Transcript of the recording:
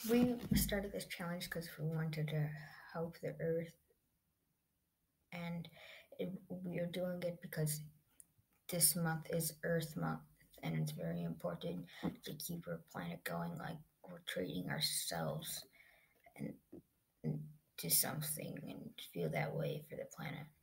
We started this challenge because we wanted to help the earth, and we are doing it because this month is Earth Month, and it's very important to keep our planet going. Like we're treating ourselves and do something and feel that way for the planet.